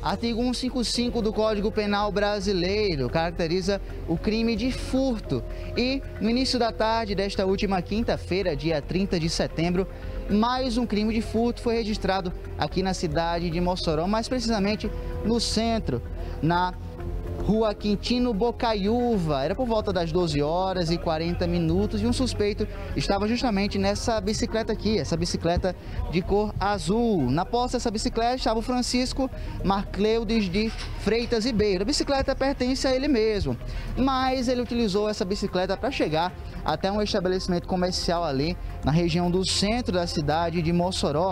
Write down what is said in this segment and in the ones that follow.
Artigo 155 do Código Penal brasileiro caracteriza o crime de furto. E no início da tarde desta última quinta-feira, dia 30 de setembro, mais um crime de furto foi registrado aqui na cidade de Mossoró, mais precisamente no centro, na Rua Quintino Bocaiúva. Era por volta das 12 horas e 40 minutos e um suspeito estava justamente nessa bicicleta aqui, essa bicicleta de cor azul. Na posse dessa bicicleta estava o Francisco Marcleudes de Freitas Ribeiro. A bicicleta pertence a ele mesmo, mas ele utilizou essa bicicleta para chegar até um estabelecimento comercial ali na região do centro da cidade de Mossoró.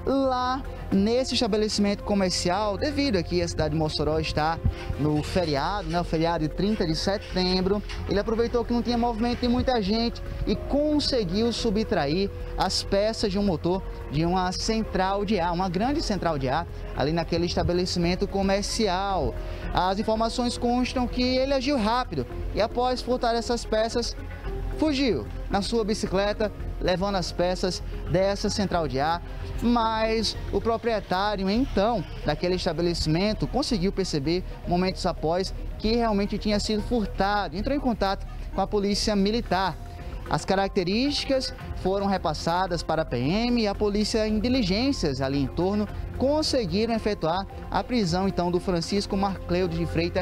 Lá nesse estabelecimento comercial, devido a que a cidade de Mossoró está no feriado, o feriado de 30 de setembro, ele aproveitou que não tinha movimento de muita gente e conseguiu subtrair as peças de um motor de uma central de ar, uma grande central de ar, ali naquele estabelecimento comercial. As informações constam que ele agiu rápido e após furtar essas peças, fugiu na sua bicicleta, levando as peças dessa central de ar, mas o proprietário, então, daquele estabelecimento conseguiu perceber, momentos após, que realmente tinha sido furtado. Entrou em contato com a polícia militar. As características foram repassadas para a PM e a polícia em diligências ali em torno conseguiram efetuar a prisão então do Francisco Marcleudes de Freitas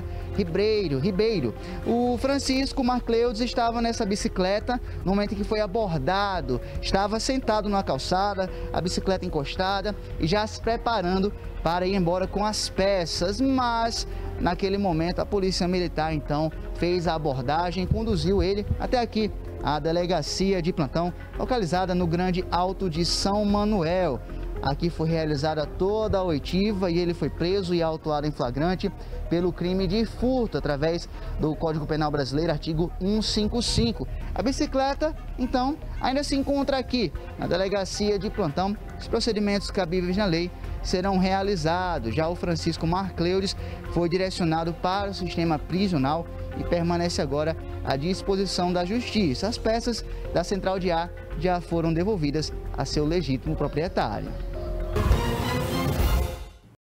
Ribeiro. O Francisco Marcleudes estava nessa bicicleta no momento em que foi abordado, estava sentado na calçada, a bicicleta encostada e já se preparando para ir embora com as peças, mas naquele momento a polícia militar então fez a abordagem e conduziu ele até aqui, a delegacia de plantão, localizada no Grande Alto de São Manuel. Aqui foi realizada toda a oitiva e ele foi preso e autuado em flagrante pelo crime de furto, através do Código Penal brasileiro, artigo 155. A bicicleta, então, ainda se encontra aqui na delegacia de plantão. Os procedimentos cabíveis na lei serão realizados. Já o Francisco Marcleudes foi direcionado para o sistema prisional e permanece agora à disposição da Justiça. As peças da central de ar já foram devolvidas a seu legítimo proprietário.